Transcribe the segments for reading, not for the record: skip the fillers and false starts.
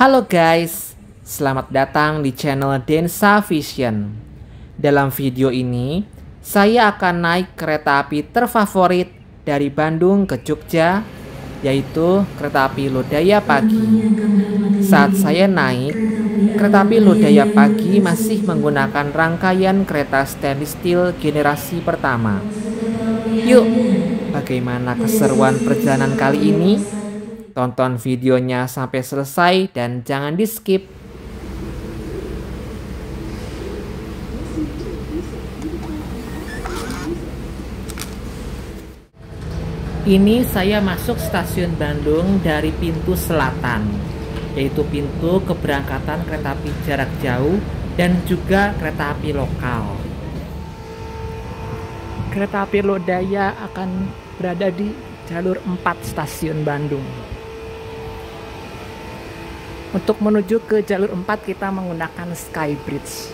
Halo guys, selamat datang di channel Densa Vision. Dalam video ini, saya akan naik kereta api terfavorit dari Bandung ke Jogja, yaitu kereta api Lodaya Pagi. Saat saya naik, kereta api Lodaya Pagi masih menggunakan rangkaian kereta stainless steel generasi pertama. Yuk, bagaimana keseruan perjalanan kali ini? Tonton videonya sampai selesai dan jangan di skip. Ini saya masuk stasiun Bandung dari pintu selatan, yaitu pintu keberangkatan kereta api jarak jauh dan juga kereta api lokal. Kereta api Lodaya akan berada di jalur 4 stasiun Bandung. Untuk menuju ke jalur 4 kita menggunakan Skybridge.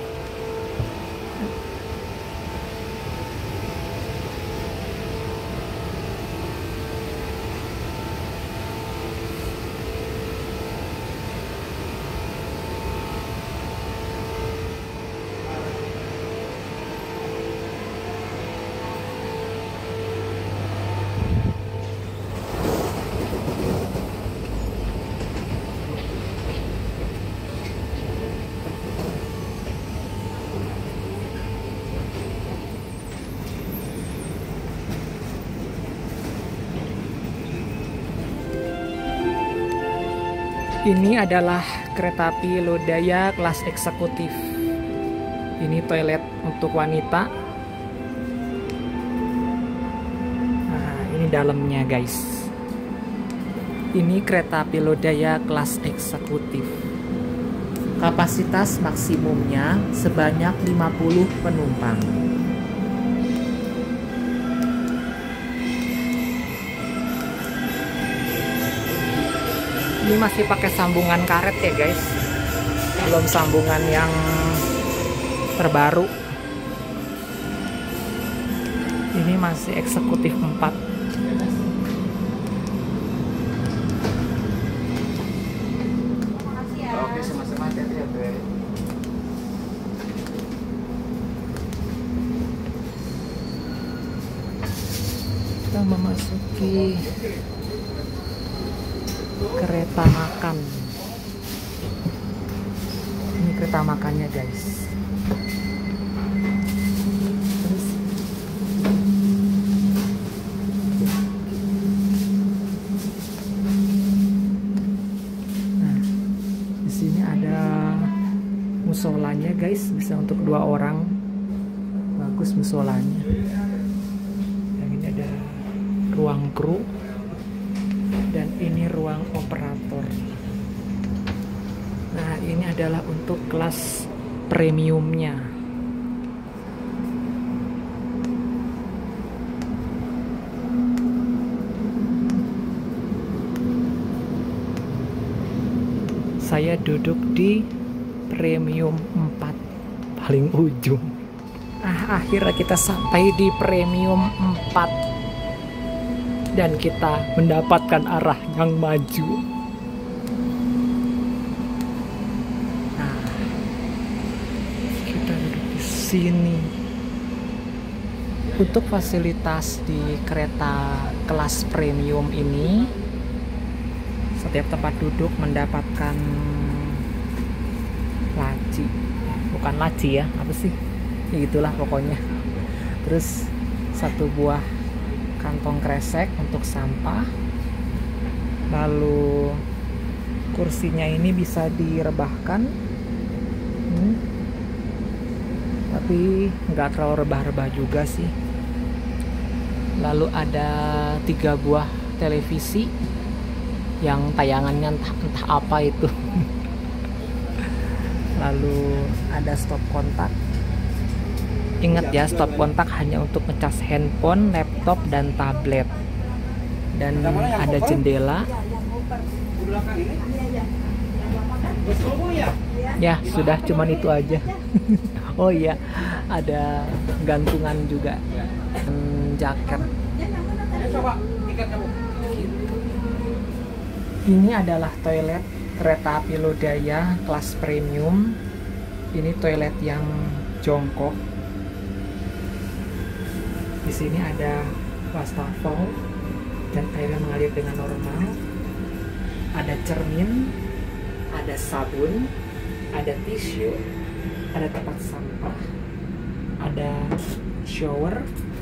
Ini adalah kereta api Lodaya kelas eksekutif. Ini toilet untuk wanita. Nah, ini dalamnya guys. Ini kereta api Lodaya kelas eksekutif. Kapasitas maksimumnya sebanyak 50 penumpang. Ini masih pakai sambungan karet ya guys, belum sambungan yang terbaru. Ini masih eksekutif 4. Oke, sama-sama, hati-hati ya, Bre. Kita memasuki kereta makan. Ini kereta makannya guys. Terus nah, di sini ada musolanya guys, bisa untuk 2 orang. Bagus musolanya. Yang ini ada ruang kru. Dan ini ruang operator. Nah, ini adalah untuk kelas premiumnya. Saya duduk di premium 4 paling ujung. Akhirnya kita sampai di premium 4. Dan kita mendapatkan arah yang maju. Nah, kita duduk di sini. Untuk fasilitas di kereta kelas premium ini, setiap tempat duduk mendapatkan laci. Bukan laci ya, apa sih? Ya gitulah pokoknya. Terus 1 buah kantong kresek untuk sampah. Lalu kursinya ini bisa direbahkan, tapi nggak terlalu rebah-rebah juga sih. Lalu ada 3 buah televisi yang tayangannya entah apa itu. Lalu ada stop kontak. Ingat ya, stop kontak hanya untuk ngecas handphone, laptop, dan tablet. Dan ada jendela. Ya, sudah cuman itu aja. Oh iya, ada gantungan juga. Jaket. Ini adalah toilet kereta api Lodaya kelas premium. Ini toilet yang jongkok. Di sini ada wastafel dan airnya mengalir dengan normal. Ada cermin, ada sabun, ada tisu, ada tempat sampah, ada shower,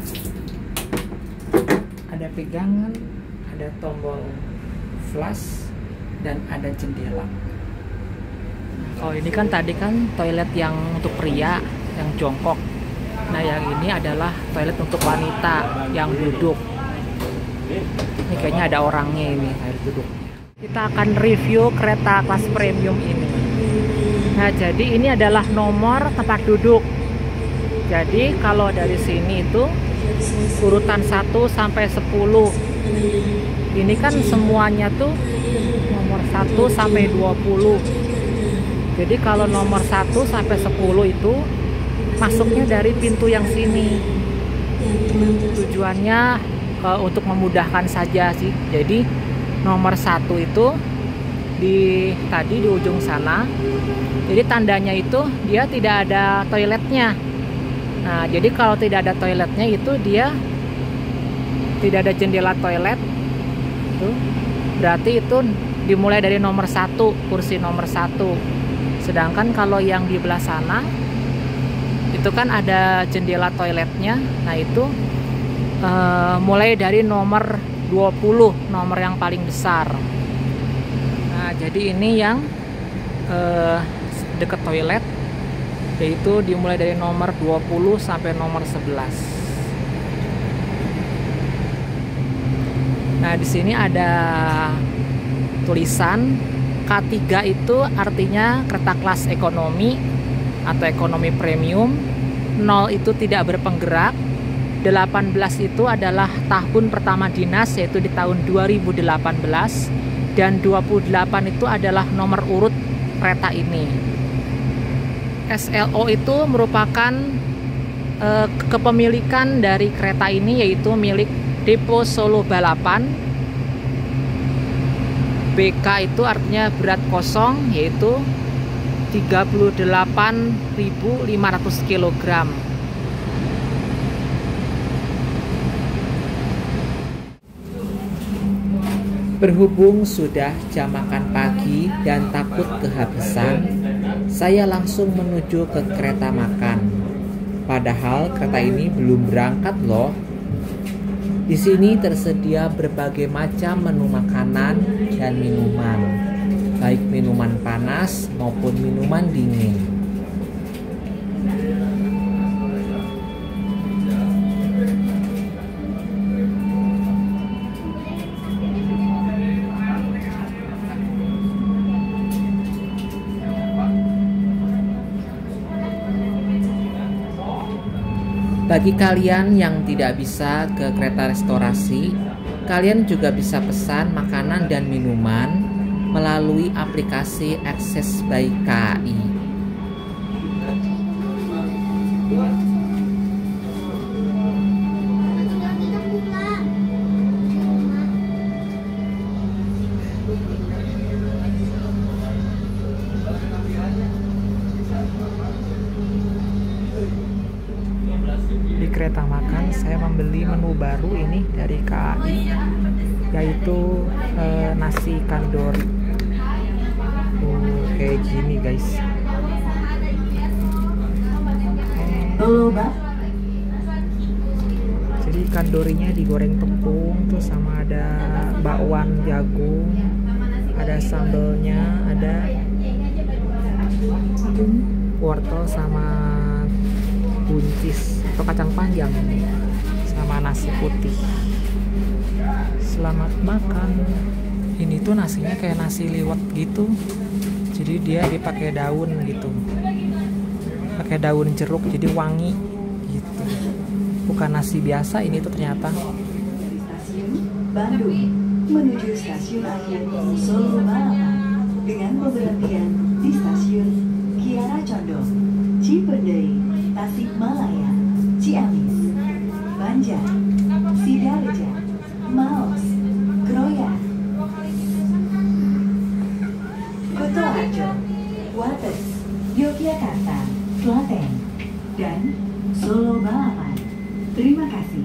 ada pegangan, ada tombol flush, dan ada jendela. Oh, ini kan tadi kan toilet yang untuk pria yang jongkok. Nah, yang ini adalah toilet untuk wanita yang duduk. Ini kayaknya ada orangnya ini, harus duduk. Kita akan review kereta kelas premium ini. Nah, jadi ini adalah nomor tempat duduk. Jadi kalau dari sini itu urutan 1 sampai 10. Ini kan semuanya tuh nomor 1 sampai 20. Jadi kalau nomor 1 sampai 10 itu masuknya dari pintu yang sini. Tujuannya untuk memudahkan saja sih. Jadi nomor 1 itu tadi di ujung sana. Jadi tandanya itu dia tidak ada toiletnya. Nah, jadi kalau tidak ada toiletnya itu dia tidak ada jendela toilet. Tuh. Berarti itu dimulai dari nomor 1, kursi nomor 1. Sedangkan kalau yang di belah sana itu kan ada jendela toiletnya. Nah, itu mulai dari nomor 20, nomor yang paling besar. Nah, jadi ini yang dekat toilet, yaitu dimulai dari nomor 20 sampai nomor 11. Nah, di sini ada tulisan K3 itu artinya kereta kelas ekonomi atau ekonomi premium. 0 itu tidak berpenggerak. 18 itu adalah tahun pertama dinas, yaitu di tahun 2018. Dan 28 itu adalah nomor urut kereta ini. SLO itu merupakan kepemilikan dari kereta ini, yaitu milik Depo Solo Balapan. BK itu artinya berat kosong, yaitu 38.500 kg. Berhubung sudah jam makan pagi dan takut kehabisan, saya langsung menuju ke kereta makan. Padahal kereta ini belum berangkat loh. Di sini tersedia berbagai macam menu makanan dan minuman, baik minuman panas maupun minuman dingin. Bagi kalian yang tidak bisa ke kereta restorasi, kalian juga bisa pesan makanan dan minuman melalui aplikasi Access by KAI. Di kereta makan saya membeli menu baru ini dari KAI, yaitu nasi kandori. Kayak gini guys. Jadi kandorinya digoreng tepung tuh, sama ada bakwan jagung, ada sambelnya, ada wortel sama buncis atau kacang panjang, sama nasi putih. Selamat makan. Ini tuh nasinya kayak nasi liwet gitu. Jadi dia dipakai daun gitu, pakai daun jeruk, jadi wangi gitu. Bukan nasi biasa ini tuh ternyata. Stasiun Bandung menuju stasiun akhir Solo Balapan dengan pemberhentian di stasiun Kiara Condong, Cipendei, Tasikmalaya, Ciamis, Banjar, Sidoarjo, Maos, Kroya. Solo Balapan. Terima kasih.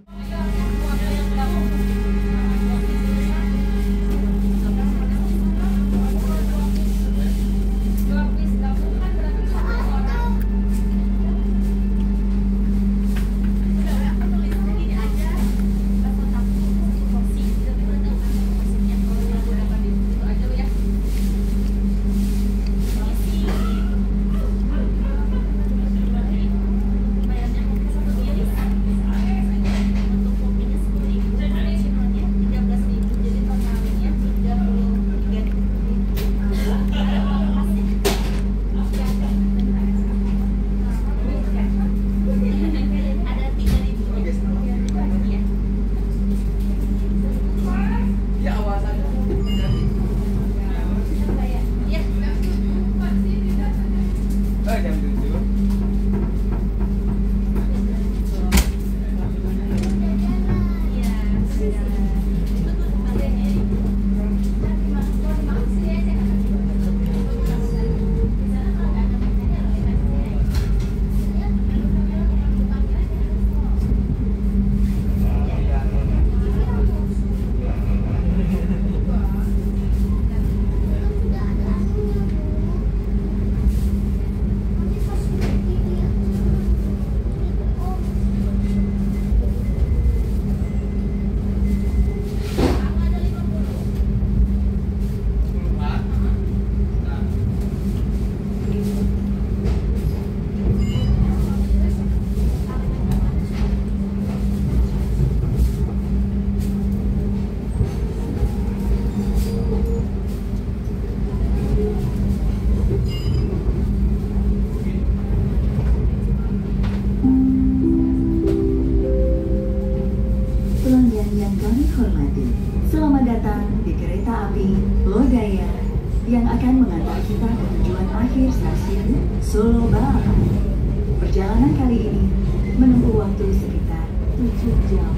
Pelanggan yang kami hormati, selamat datang di kereta api Lodaya yang akan mengantar kita ke tujuan akhir stasiun Solo Balapan. Perjalanan kali ini menempuh waktu sekitar 7 jam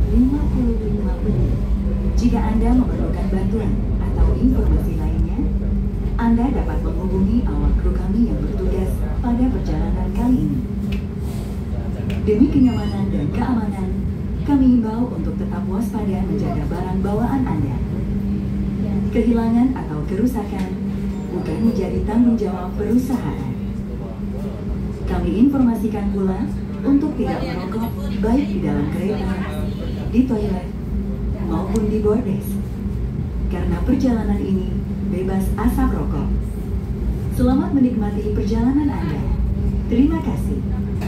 55 menit. Jika Anda memerlukan bantuan atau informasi lainnya, Anda dapat menghubungi awak kru kami yang bertugas pada perjalanan kali ini. Demi kenyamanan dan keamanan, kami himbau untuk tetap waspada menjaga barang bawaan Anda. Kehilangan atau kerusakan bukan menjadi tanggung jawab perusahaan. Kami informasikan pula untuk tidak merokok baik di dalam kereta, di toilet, maupun di bordes. Karena perjalanan ini bebas asap rokok. Selamat menikmati perjalanan Anda. Terima kasih.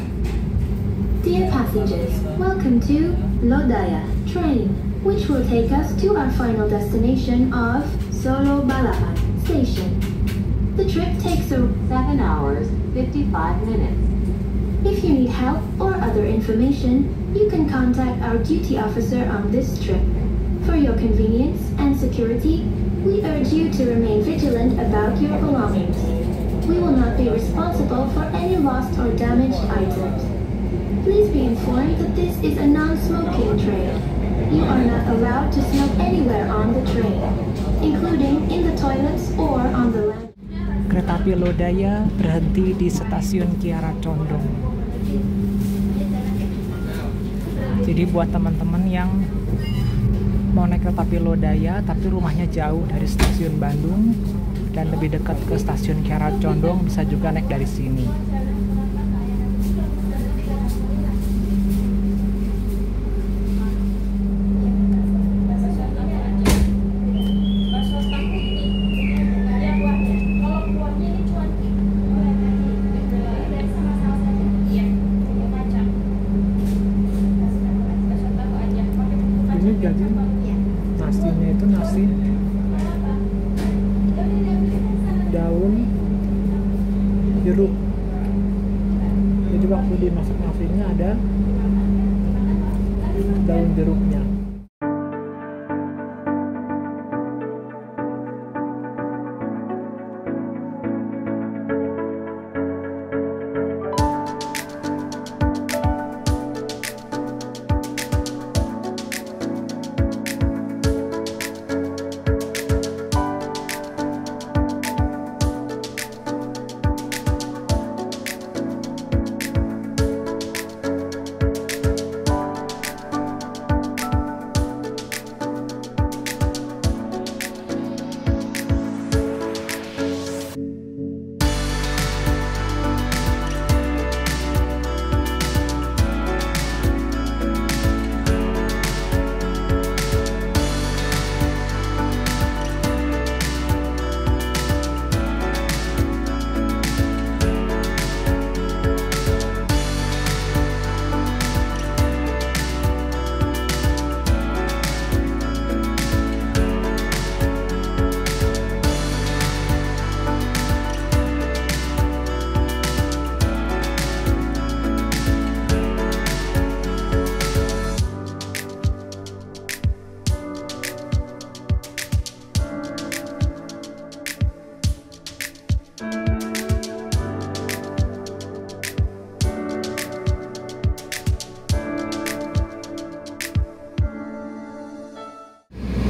Dear passengers, welcome to Lodaya train, which will take us to our final destination of Solo Balapan Station. The trip takes 7 hours, 55 minutes. If you need help or other information, you can contact our duty officer on this trip. For your convenience and security, we urge you to remain vigilant about your belongings. We will not be responsible for any lost or damaged items. Please be informed that this is a non-smoking train. You are not allowed to smoke anywhere on the train, including in the toilets or on the land. Kereta api Lodaya berhenti di stasiun Kiara Condong. Jadi buat teman-teman yang mau naik kereta api Lodaya tapi rumahnya jauh dari stasiun Bandung dan lebih dekat ke stasiun Kiara Condong, bisa juga naik dari sini. Jadi nasinya itu nasi daun jeruk. Jadi waktu dimasak nasinya ada daun jeruknya.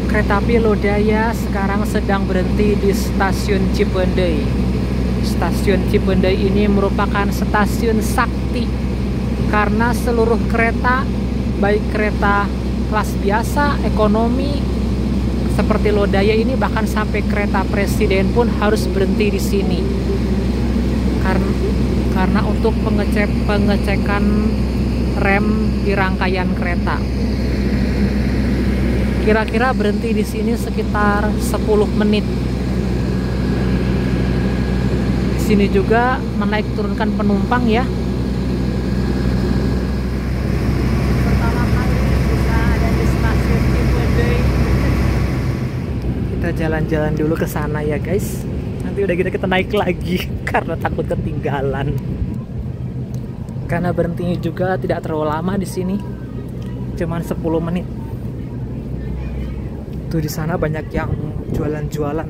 Kereta api Lodaya sekarang sedang berhenti di stasiun Cipendei. Stasiun Cipendei ini merupakan stasiun sakti karena seluruh kereta, baik kereta kelas biasa, ekonomi seperti Lodaya ini, bahkan sampai kereta presiden pun harus berhenti di sini. Karena untuk pengecekan rem di rangkaian kereta. Kira-kira berhenti di sini sekitar 10 menit. Di sini juga menaik turunkan penumpang ya. Pertama kali bisa ada di stasiun Cipendei. Kita jalan-jalan dulu ke sana ya guys. Nanti udah kita naik lagi karena takut ketinggalan. Karena berhentinya juga tidak terlalu lama di sini. Cuman 10 menit. Tuh di sana banyak yang jualan-jualan.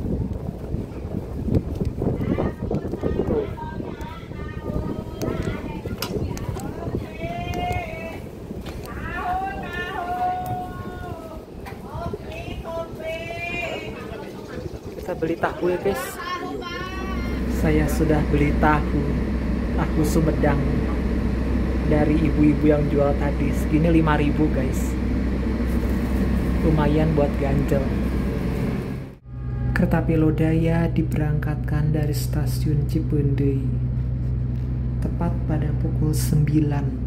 Kita beli tahu ya guys. Saya sudah beli tahu Sumedang dari ibu-ibu yang jual tadi. Segini 5.000 guys. Lumayan buat ganjel. Kereta api Lodaya diberangkatkan dari stasiun Cipendei tepat pada pukul 9.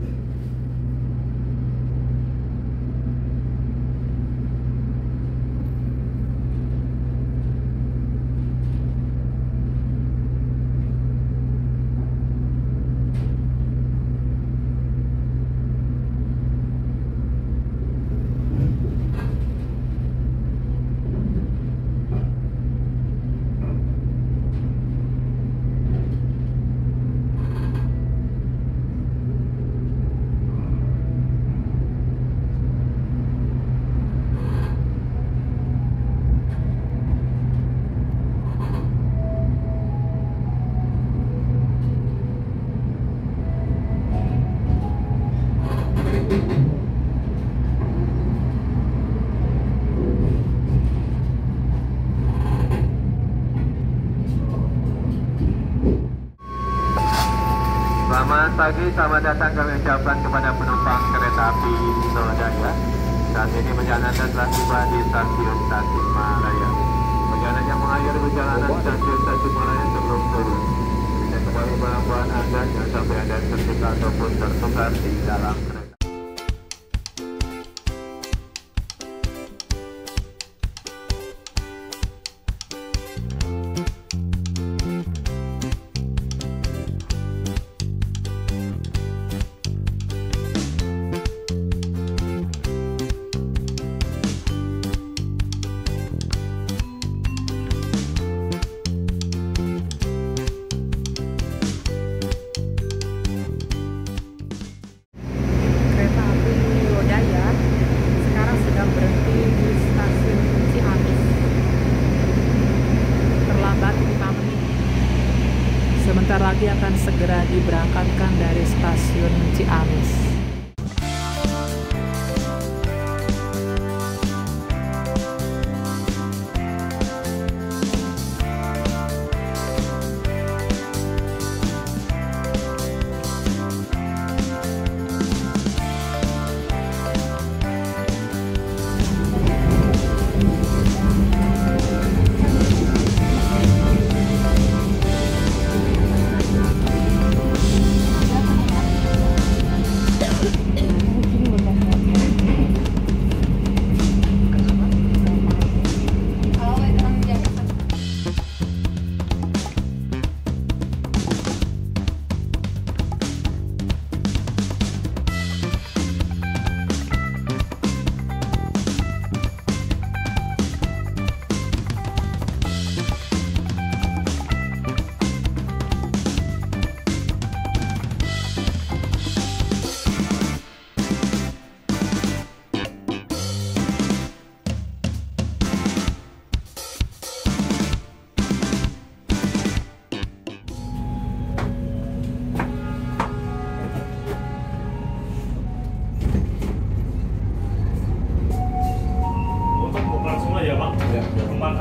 Selamat pagi, selamat datang kami ucapkan kepada penumpang kereta api Lodaya. Saat ini perjalanan telah tiba di stasiun Tasikmalaya. Perjalanan yang mengakhiri perjalanan stasiun Tasikmalaya sebelum turun. Bisa kembali barang-barang Anda, jangan sampai ada tertinggal ataupun tertukar di dalam kereta. Sebentar lagi akan segera diberangkatkan dari stasiun Ciamis.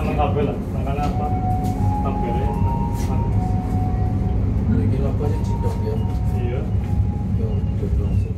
Nang kabel lah, nang apa? Kabelnya Ini lapannya cidok ya. iya. Yang udah langsung.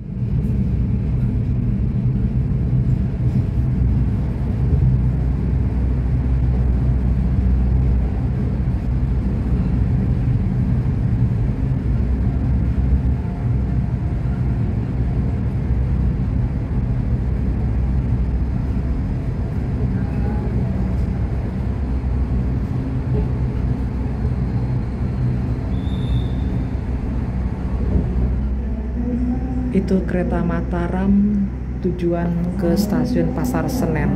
Itu kereta Mataram tujuan ke stasiun Pasar Senen.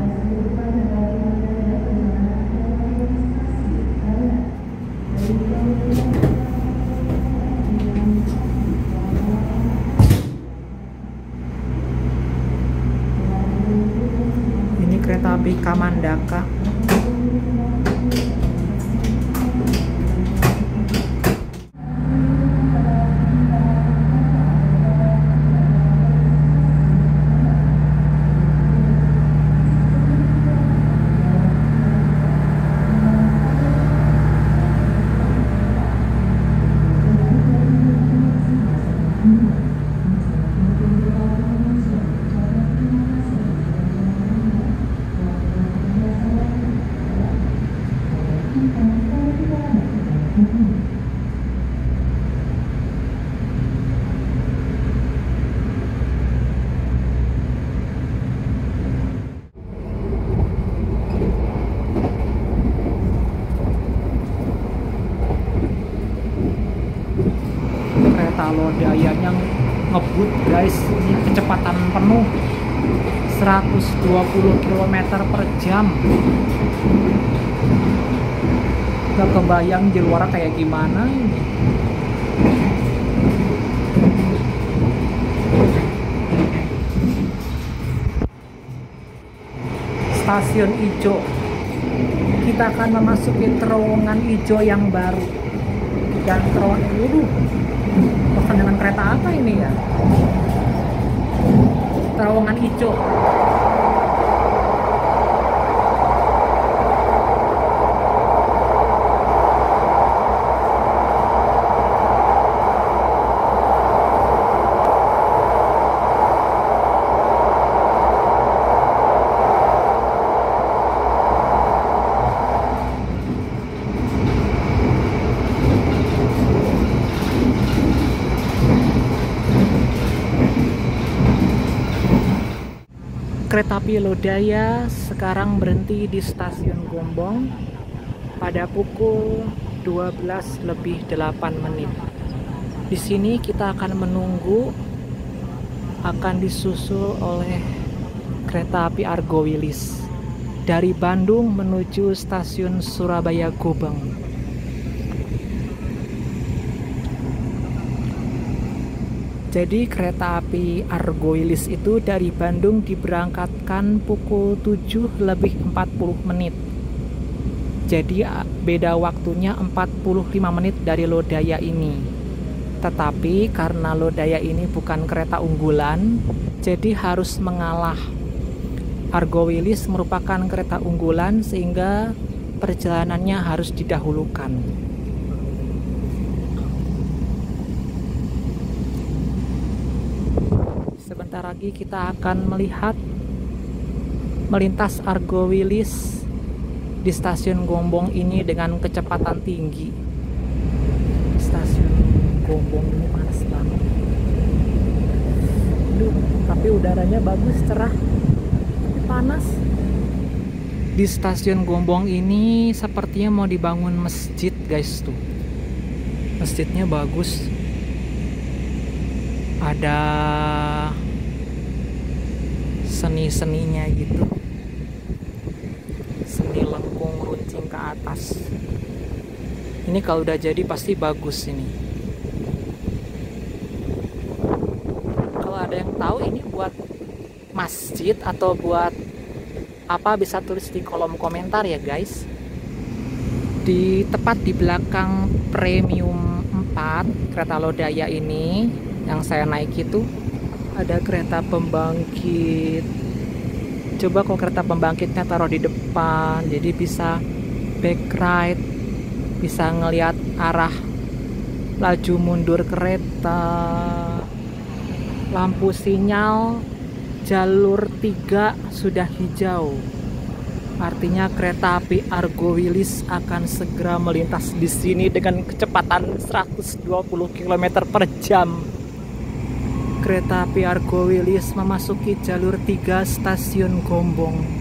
Ini kereta api Kamandaka. Kereta Lodayanya ngebut guys, ini kecepatan penuh 120 km per jam. Gak kebayang di luar kayak gimana ini. Stasiun Ijo, kita akan memasuki terowongan Ijo yang baru. Dan terowongan ini pesan dengan kereta apa ini ya? Terowongan Ijo. Kereta api Lodaya sekarang berhenti di stasiun Gombong pada pukul 12:08. Di sini kita akan menunggu akan disusul oleh kereta api Argo Wilis dari Bandung menuju stasiun Surabaya Gubeng. Jadi kereta api Argo Wilis itu dari Bandung diberangkatkan pukul 7:40. Jadi beda waktunya 45 menit dari Lodaya ini. Tetapi karena Lodaya ini bukan kereta unggulan, jadi harus mengalah. Argo Wilis merupakan kereta unggulan sehingga perjalanannya harus didahulukan. Sebentar lagi kita akan melihat melintas Argo Wilis di stasiun Gombong ini dengan kecepatan tinggi. Stasiun Gombong ini panas banget. Duh, tapi udaranya bagus, cerah, tapi panas. Di stasiun Gombong ini sepertinya mau dibangun masjid guys tuh. Masjidnya bagus. Ada seni-seninya gitu, seni lengkung runcing ke atas. Ini kalau udah jadi pasti bagus ini. Kalau ada yang tahu ini buat masjid atau buat apa, bisa tulis di kolom komentar ya guys. Tepat di belakang Premium 4 kereta Lodaya ini yang saya naik itu ada kereta pembangkit Coba kalau kereta pembangkitnya taruh di depan, jadi bisa back right, bisa ngelihat arah laju mundur kereta. Lampu sinyal jalur 3 sudah hijau, artinya kereta api Argo Wilis akan segera melintas di sini dengan kecepatan 120 km per jam. Kereta api Argo Wilis memasuki jalur 3 stasiun Gombong.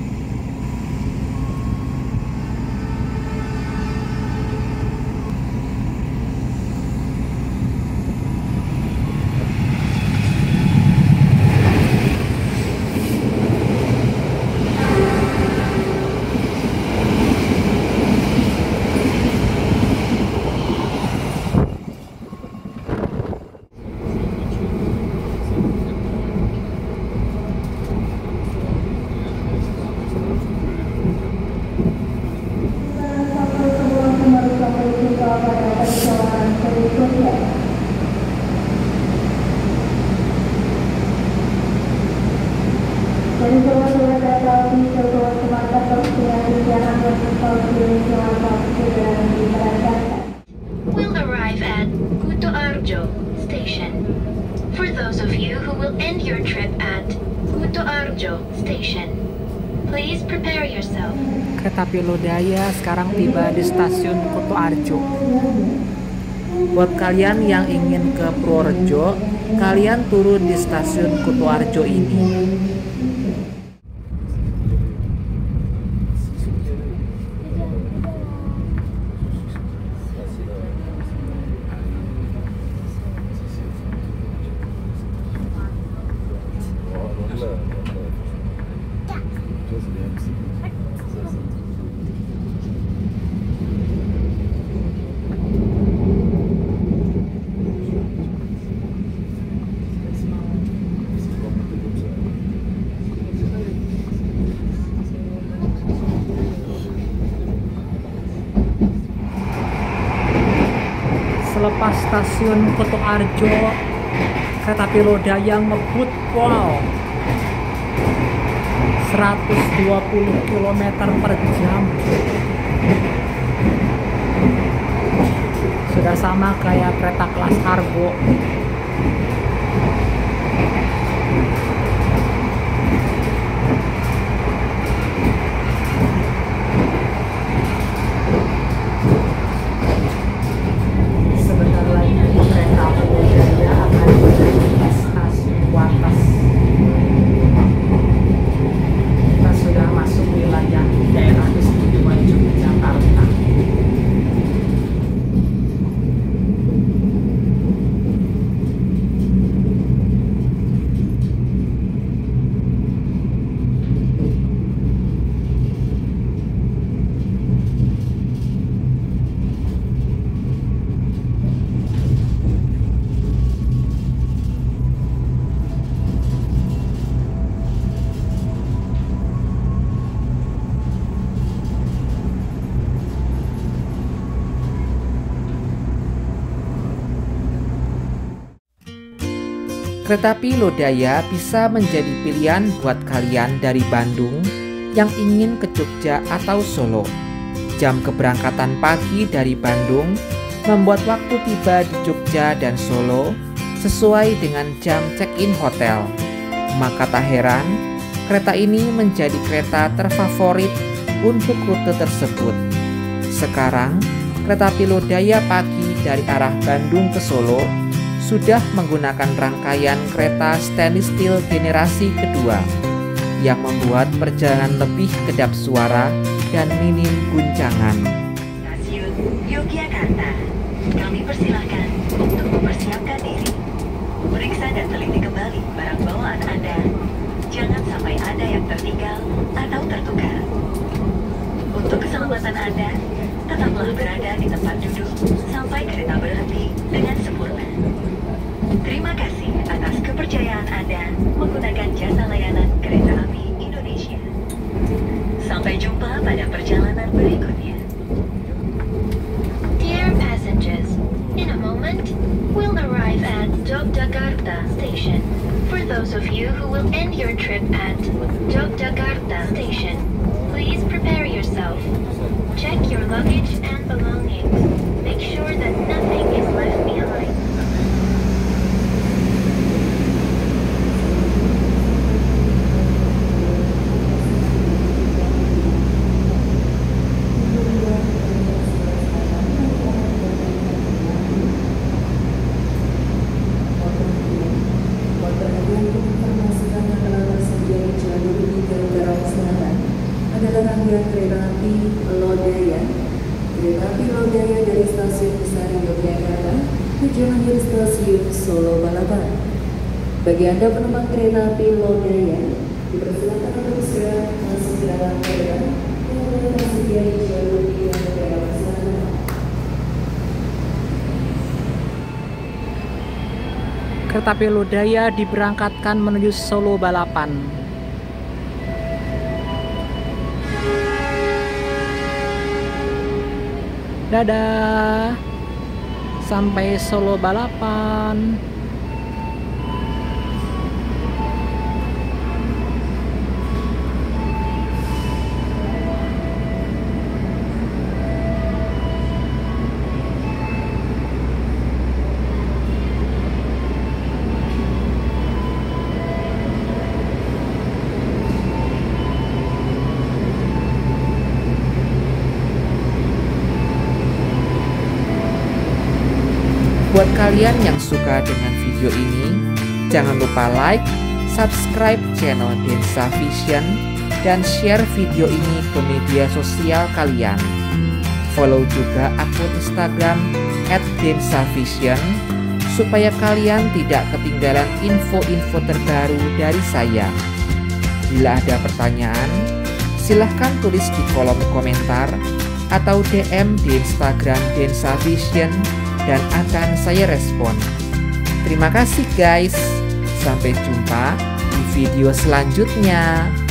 We'll arrive at Kuto Arjo Station. For those of you who will end your trip at Kuto Arjo Station, please prepare yourself. Kereta api Lodaya sekarang tiba di stasiun Kuto Arjo. Buat kalian yang ingin ke Purworejo, kalian turun di stasiun Kuto Arjo ini. Selepas stasiun Kuto Arjo, kereta api Lodaya ngebut wow 120 km per jam. Sudah sama kayak kereta kelas Argo. Sebentar lagi kereta api Lodaya akan berhenti di stasiun Wates. Kita sudah masuk wilayah daerah istimewa Yogyakarta. Kereta api Lodaya bisa menjadi pilihan buat kalian dari Bandung yang ingin ke Jogja atau Solo. Jam keberangkatan pagi dari Bandung membuat waktu tiba di Jogja dan Solo sesuai dengan jam check-in hotel. Maka tak heran, kereta ini menjadi kereta terfavorit untuk rute tersebut. Sekarang, kereta api Lodaya pagi dari arah Bandung ke Solo sudah menggunakan rangkaian kereta stainless steel generasi kedua yang membuat perjalanan lebih kedap suara dan minim guncangan. Stasiun Yogyakarta, kami persilahkan untuk mempersiapkan diri. Periksa dan teliti kembali barang bawaan Anda. Jangan sampai ada yang tertinggal atau tertukar. Untuk keselamatan Anda, tetaplah berada di tempat duduk sampai kereta berhenti dengan sempurna. Terima kasih atas kepercayaan Anda menggunakan jasa layanan kereta api Indonesia. Sampai jumpa pada perjalanan berikutnya. Dear passengers, in a moment, we'll arrive at Yogyakarta Station. For those of you who will end your trip at Yogyakarta Station, please prepare yourself. Check your luggage and belongings. Make sure that nothing is left behind. Rangkaian kereta api Lodaya. Kereta api Lodaya dari stasiun besar Yogyakarta tujuan akhir stasiun Solo Balapan. Bagi Anda penumpang kereta api Lodaya, dipersilakan untuk segera masuk ke dalam kereta yang tersedia di jalur di daerah selatan. Kereta api Lodaya diberangkatkan menuju Solo Balapan. Dadah, sampai Solo Balapan. Buat kalian yang suka dengan video ini, jangan lupa like, subscribe channel Densa Vision, dan share video ini ke media sosial kalian. Follow juga akun Instagram @densavision supaya kalian tidak ketinggalan info-info terbaru dari saya. Bila ada pertanyaan, silahkan tulis di kolom komentar atau DM di Instagram Densa Vision dan akan saya respon. Terima kasih guys. Sampai jumpa di video selanjutnya.